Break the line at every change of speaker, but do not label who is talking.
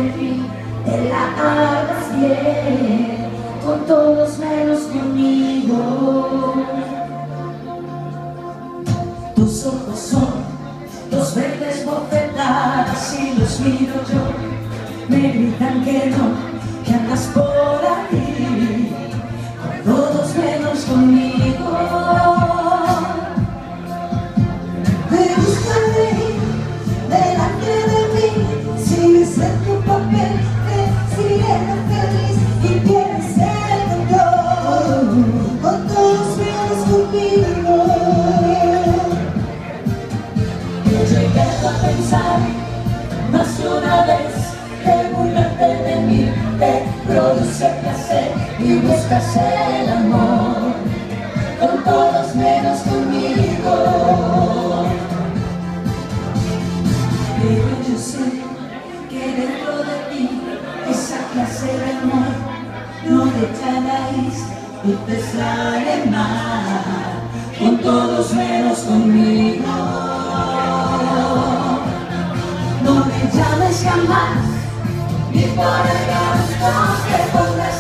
mí te la hagas bien, con todos menos conmigo. Tus ojos son dos verdes bofetadas y los miro yo, me gritan que no, que andas por ahí, con todos menos conmigo. Me gusta reír delante de mí, sigues en tu papel, si eres feliz y tienes el control, con todos menos conmigo. Yo llegué a pensar más de una vez que burlarte de mí te produce placer y buscas el amor, con todos menos conmigo. Pero yo sé que dentro de ti esa clase de amor no le echa raíz y te sale mal, con todos menos conmigo. No me llames jamás, ni por el gasto que pondré